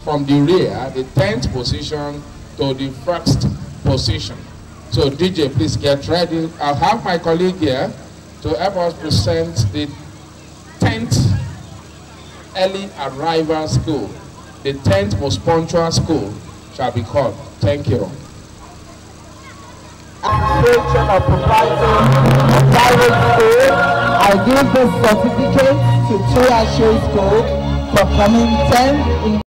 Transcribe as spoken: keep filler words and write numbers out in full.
from the rear, the tenth position to the first position. So D J, please get ready. I'll have my colleague here to help us present the tenth early arrival school. The tenth most punctual school shall be called. Thank you. Administration of proprietary private school. I give this certificate to Triashe School for coming tenth in